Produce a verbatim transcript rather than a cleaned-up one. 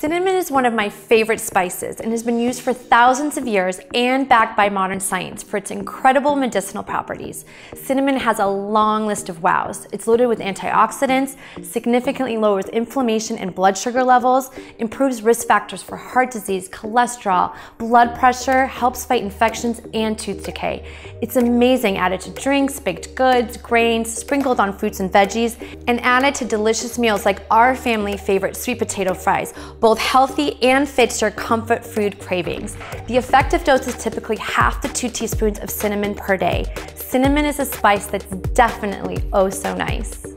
Cinnamon is one of my favorite spices and has been used for thousands of years and backed by modern science for its incredible medicinal properties. Cinnamon has a long list of wows. It's loaded with antioxidants, significantly lowers inflammation and blood sugar levels, improves risk factors for heart disease, cholesterol, blood pressure, helps fight infections and tooth decay. It's amazing added to drinks, baked goods, grains, sprinkled on fruits and veggies, and added to delicious meals like our family favorite sweet potato fries, both healthy and fits your comfort food cravings. The effective dose is typically half to two teaspoons of cinnamon per day. Cinnamon is a spice that's definitely oh so nice.